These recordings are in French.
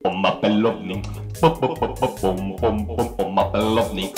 On m'appelle l'OVNI. On m'appelle l'OVNI.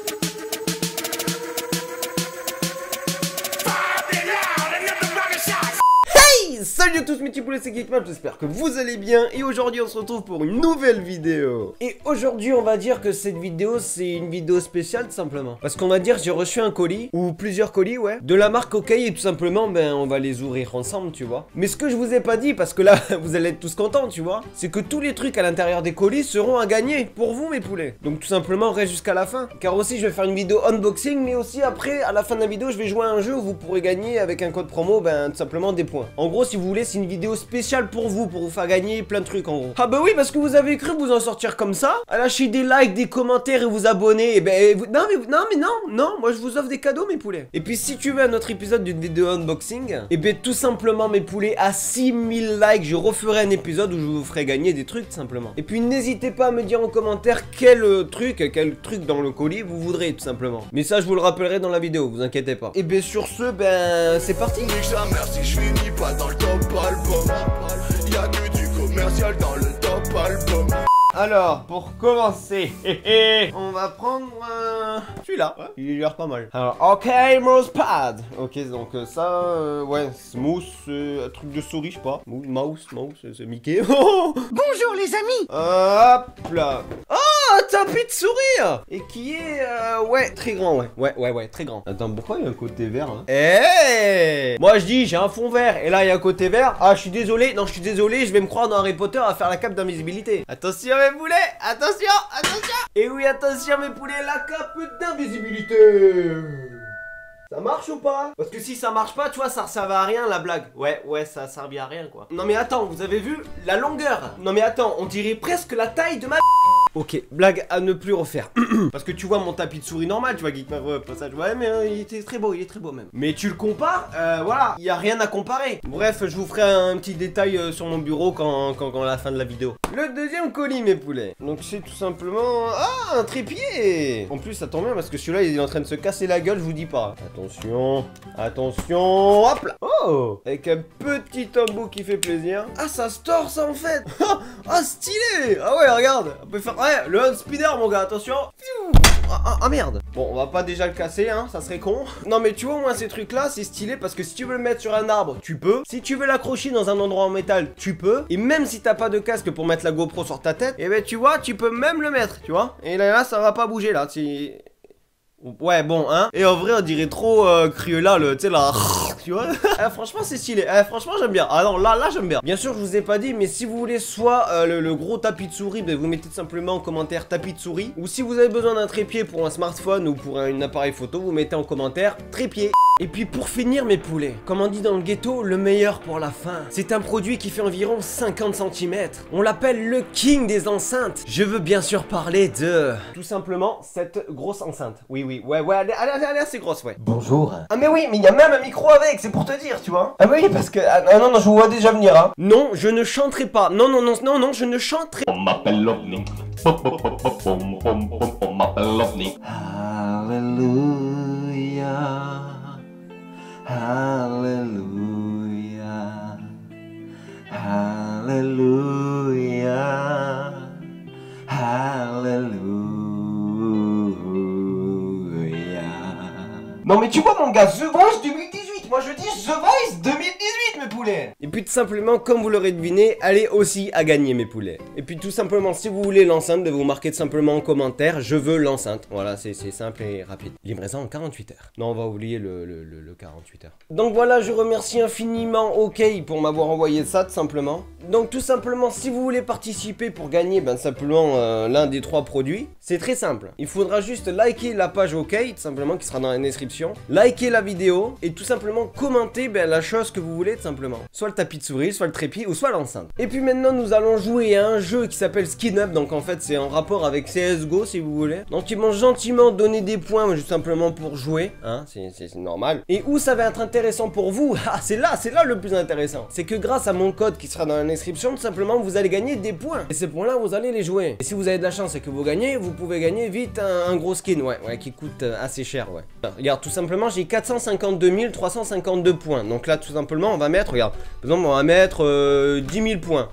Salut à tous mes petits poulets, c'est Geekman, j'espère que vous allez bien. Et aujourd'hui on se retrouve pour une nouvelle vidéo. Et aujourd'hui on va dire que cette vidéo c'est une vidéo spéciale tout simplement. Parce qu'on va dire j'ai reçu un colis, ou plusieurs colis ouais, de la marque OK. Et tout simplement ben on va les ouvrir ensemble tu vois. Mais ce que je vous ai pas dit, parce que là vous allez être tous contents tu vois, c'est que tous les trucs à l'intérieur des colis seront à gagner pour vous mes poulets. Donc tout simplement on reste jusqu'à la fin. Car aussi je vais faire une vidéo unboxing, mais aussi après à la fin de la vidéo je vais jouer à un jeu où vous pourrez gagner avec un code promo ben tout simplement des points. En gros si vous voulez c'est une vidéo spéciale pour vous faire gagner plein de trucs en gros. Ah bah oui parce que vous avez cru vous en sortir comme ça, à lâcher des likes, des commentaires et vous abonner. Et ben non, moi je vous offre des cadeaux mes poulets. Et puis si tu veux un autre épisode d'une vidéo unboxing, et ben tout simplement mes poulets, à 6000 likes je referai un épisode où je vous ferai gagner des trucs tout simplement. Et puis n'hésitez pas à me dire en commentaire quel truc dans le colis vous voudrez tout simplement. Mais ça je vous le rappellerai dans la vidéo, vous inquiétez pas. Et bien sur ce ben c'est parti. Merci, je finis pas dans le top album. Y'a que du commercial dans le top album. Alors, pour commencer, on va prendre celui-là. Ouais, il a l'air pas mal. Alors, OK, mousepad. Ok, donc ça, ouais, smooth, un truc de souris, je sais pas. Mouse, c'est Mickey. Bonjour les amis. Hop là. Oh, un tapis de souris. Et qui est, ouais, très grand, ouais, très grand. Attends, pourquoi il y a un côté vert, hein? Eh, moi je dis, j'ai un fond vert, et là il y a un côté vert. Ah, je suis désolé, non, je suis désolé, je vais me croire dans Harry Potter à faire la cape d'invisibilité. Attention mes poulets, attention. Et oui, attention mes poulets, la cape d'invisibilité. Ça marche ou pas? Parce que si ça marche pas, tu vois, ça servait à rien la blague. Ouais, ça servait à rien quoi. Non mais attends, vous avez vu la longueur? Non mais attends, on dirait presque la taille de ma... Ok, blague à ne plus refaire. Parce que tu vois mon tapis de souris normal, tu vois Geekman, passage. Ouais mais il était très beau, même. Mais tu le compares, voilà, il y a rien à comparer. Bref, je vous ferai un petit détail sur mon bureau quand à la fin de la vidéo. Le deuxième colis mes poulets. Donc c'est tout simplement... Ah, un trépied. En plus ça tombe bien parce que celui-là il est en train de se casser la gueule, je vous dis pas. Attention, hop là. Oh, avec un petit embout qui fait plaisir. Ah ça se tord ça en fait. Ah stylé. Ah ouais regarde, on peut faire... Ouais, le hand speeder mon gars, attention. Ah merde. Bon, on va pas déjà le casser, hein, ça serait con. Non mais tu vois, moi ces trucs là, c'est stylé parce que si tu veux le mettre sur un arbre, tu peux. Si tu veux l'accrocher dans un endroit en métal, tu peux. Et même si t'as pas de casque pour mettre la GoPro sur ta tête, et ben tu vois, tu peux même le mettre, tu vois. Et là ça va pas bouger là, ouais bon hein. Et en vrai on dirait trop Cruella le, tu sais là. Tu vois. Franchement c'est stylé, franchement j'aime bien. Ah non là j'aime bien. Bien sûr je vous ai pas dit, mais si vous voulez soit le gros tapis de souris, ben, vous mettez tout simplement en commentaire tapis de souris. Ou si vous avez besoin d'un trépied pour un smartphone ou pour un appareil photo, vous mettez en commentaire trépied. Et puis pour finir mes poulets, comme on dit dans le ghetto, le meilleur pour la fin. C'est un produit qui fait environ 50 cm. On l'appelle le king des enceintes. Je veux bien sûr parler de... Tout simplement cette grosse enceinte. Oui, ouais, elle est assez grosse, ouais. Bonjour. Ah mais oui, mais il y a même un micro avec, c'est pour te dire, tu vois. Ah oui, parce que... Ah non, je vous vois déjà venir, hein. Non, je ne chanterai pas. Non, je ne chanterai... On m'appelle l'OVNI. On m'appelle l'OVNI. Alléluia. Alléluia. Alléluia. Alléluia. Non mais tu vois mon gars, The Voice 2018. Moi je dis The Voice 2018 mes poulets. Et puis tout simplement, comme vous l'aurez deviné, elle est aussi à gagner mes poulets. Et puis tout simplement, si vous voulez l'enceinte, vous marquez tout simplement en commentaire, je veux l'enceinte. Voilà, c'est simple et rapide. Livraison en 48 heures. Non, on va oublier le 48 heures. Donc voilà, je remercie infiniment OK pour m'avoir envoyé ça tout simplement. Donc tout simplement, si vous voulez participer pour gagner ben simplement l'un des 3 produits, c'est très simple. Il faudra juste liker la page OK, tout simplement, qui sera dans la description. Liker la vidéo et tout simplement commenter ben, la chose que vous voulez tout simplement. Soit le tapis de souris, soit le trépied ou soit l'enceinte. Et puis maintenant nous allons jouer à un jeu qui s'appelle Skin Up. Donc en fait c'est en rapport avec CSGO si vous voulez. Donc ils m'ont gentiment donné des points juste simplement pour jouer, hein, c'est normal. Et où ça va être intéressant pour vous, ah c'est là le plus intéressant. C'est que grâce à mon code qui sera dans la description, tout simplement vous allez gagner des points. Et ces points là vous allez les jouer. Et si vous avez de la chance et que vous gagnez, vous pouvez gagner vite un gros skin, ouais, qui coûte assez cher, ouais. Regarde, tout simplement j'ai 452 352 points. Donc là tout simplement on va mettre, regarde, par exemple, on va mettre 10 000 points.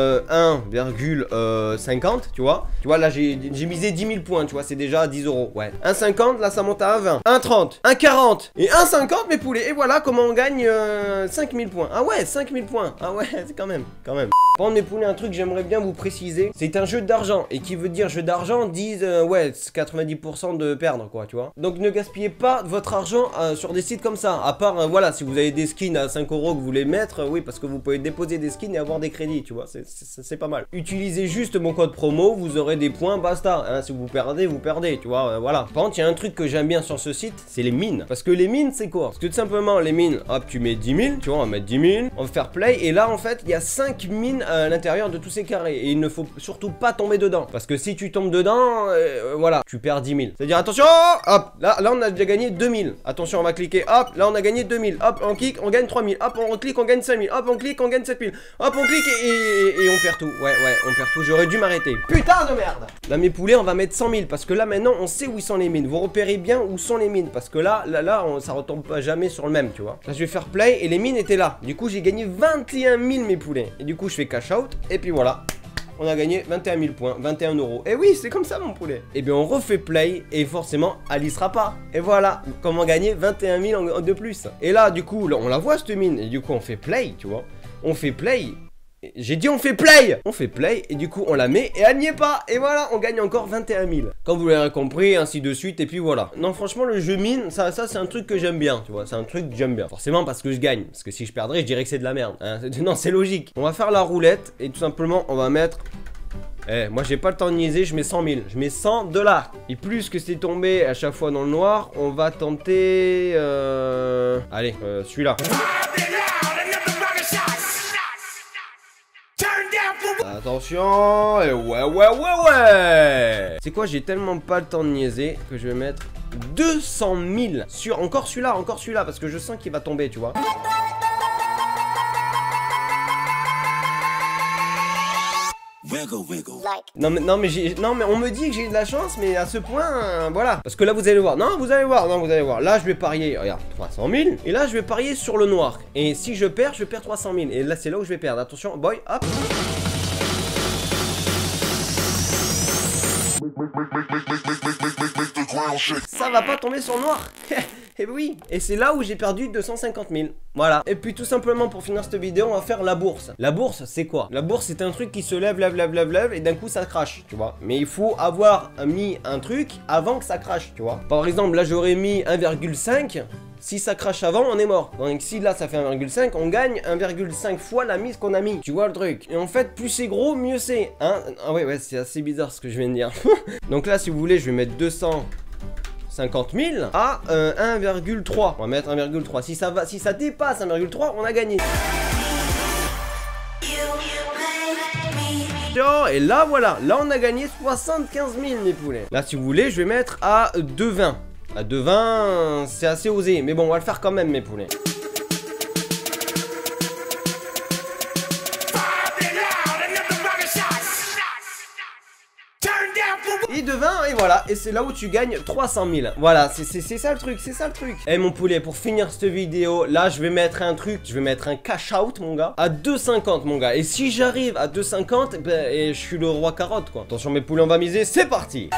1,50, tu vois. Tu vois, là, j'ai misé 10 000 points, tu vois, c'est déjà 10 €. Ouais. 1,50, là, ça monte à 1,20. 1,30, 1,40 et 1,50, mes poulets. Et voilà comment on gagne 5 000 points. Ah ouais, 5 000 points. Ah ouais, c'est quand même. Par contre, mes poulets, un truc que j'aimerais bien vous préciser, c'est un jeu d'argent. Et qui veut dire jeu d'argent, disent ouais, 90% de perdre, quoi, tu vois. Donc ne gaspillez pas votre argent sur des sites comme ça. À part, voilà, si vous avez des skins à 5 € que vous voulez mettre, oui, parce que vous pouvez déposer des skins et avoir des crédits, tu vois. C'est pas mal. Utilisez juste mon code promo, vous aurez des points, basta. Hein, si vous perdez, tu vois, voilà. Par contre, il y a un truc que j'aime bien sur ce site, c'est les mines. Parce que les mines, c'est quoi? Parce que tout simplement, les mines, hop, tu mets 10 000, tu vois, on va mettre 10 000, on va faire play. Et là, en fait, il y a 5 mines à l'intérieur de tous ces carrés. Et il ne faut surtout pas tomber dedans. Parce que si tu tombes dedans, voilà, tu perds 10 000. C'est-à-dire, attention, hop, là, on a déjà gagné 2 000. Attention, on va cliquer, hop, là, on a gagné 2 000. Hop, on clique, on gagne 3 000. Hop, on clique, on gagne 5 000. Hop, on clique, on gagne 7 000. Hop, on clique et on perd tout. Ouais, on perd tout. J'aurais dû m'arrêter. Putain de merde! Là, mes poulets, on va mettre 100 000. Parce que là, maintenant, on sait où sont les mines. Vous repérez bien où sont les mines. Parce que là, ça retombe pas jamais sur le même, tu vois. Là, je vais faire play et les mines étaient là. Du coup, j'ai gagné 21 000, mes poulets. Et du coup, je fais cash out. Et puis voilà. On a gagné 21 000 points, 21 €. Et oui, c'est comme ça, mon poulet. Et bien, on refait play et forcément, elle y sera pas. Et voilà, comment gagner 21 000 de plus. Et là, du coup, là, on la voit, cette mine. Et du coup, on fait play, tu vois. On fait play. J'ai dit on fait play. On fait play et du coup on la met et elle n'y est pas. Et voilà, on gagne encore 21 000. Comme vous l'avez compris, ainsi de suite. Et puis voilà. Non, franchement, le jeu mine, ça c'est un truc que j'aime bien, tu vois. C'est un truc que j'aime bien. Forcément parce que je gagne. Parce que si je perdrais, je dirais que c'est de la merde, hein. Non, c'est logique. On va faire la roulette et tout simplement, on va mettre... moi j'ai pas le temps de niaiser, je mets 100 000. Je mets 100 $. Et plus que c'est tombé à chaque fois dans le noir, on va tenter... Allez, celui-là. Attention, et ouais. C'est quoi, j'ai tellement pas le temps de niaiser que je vais mettre 200 000 sur encore celui-là, parce que je sens qu'il va tomber, tu vois. Non mais on me dit que j'ai de la chance, mais à ce point, voilà. Parce que là vous allez voir, vous allez voir. Là je vais parier, regarde, 300 000. Et là je vais parier sur le noir. Et si je perds 300 000. Et là c'est là où je vais perdre. Attention, boy, hop. Ça va pas tomber sur le noir. Et oui, et c'est là où j'ai perdu 250 000. Voilà. Et puis tout simplement pour finir cette vidéo, on va faire la bourse. La bourse, c'est quoi? La bourse, c'est un truc qui se lève, et d'un coup ça crache, tu vois. Mais il faut avoir mis un truc avant que ça crache, tu vois. Par exemple, là j'aurais mis 1,5. Si ça crache avant, on est mort. Donc si là ça fait 1,5, on gagne 1,5 fois la mise qu'on a mis. Tu vois le truc. Et en fait, plus c'est gros, mieux c'est. Hein? Ah ouais, c'est assez bizarre ce que je viens de dire. Donc là, si vous voulez, je vais mettre 250 000 à 1,3. On va mettre 1,3. Si ça dépasse 1,3, on a gagné. Et là, voilà. Là, on a gagné 75 000, mes poulets. Là, si vous voulez, je vais mettre à 2,20. À 2,20, c'est assez osé. Mais bon, on va le faire quand même, mes poulets. Et de 20, et voilà, et c'est là où tu gagnes 300 000. Voilà, c'est ça le truc, Eh mon poulet, pour finir cette vidéo, là je vais mettre un truc, je vais mettre un cash out mon gars, à 2,50 mon gars. Et si j'arrive à 2,50, ben, et je suis le roi carotte quoi. Attention mes poulets, on va miser, c'est parti.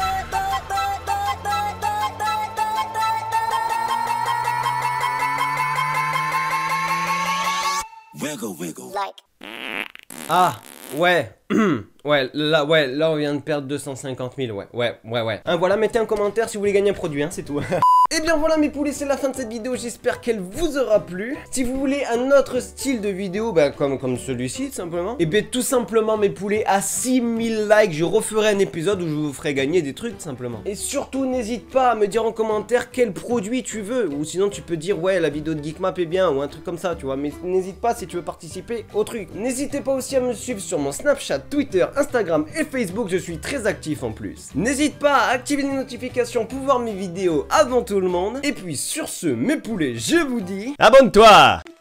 Ah, ouais. Ouais, là on vient de perdre 250 000, ouais. Hein, voilà, mettez un commentaire si vous voulez gagner un produit, hein, c'est tout. Et bien voilà mes poulets, c'est la fin de cette vidéo, j'espère qu'elle vous aura plu. Si vous voulez un autre style de vidéo, bah, comme celui-ci tout simplement, et bien tout simplement mes poulets, à 6000 likes, je referai un épisode où je vous ferai gagner des trucs tout simplement. Et surtout n'hésite pas à me dire en commentaire quel produit tu veux, ou sinon tu peux dire ouais la vidéo de Geekmap est bien, ou un truc comme ça tu vois, mais n'hésite pas si tu veux participer au truc. N'hésitez pas aussi à me suivre sur mon Snapchat, Twitter, Instagram et Facebook, je suis très actif en plus. N'hésite pas à activer les notifications pour voir mes vidéos avant tout le monde. Et puis sur ce, mes poulets, je vous dis... Abonne-toi!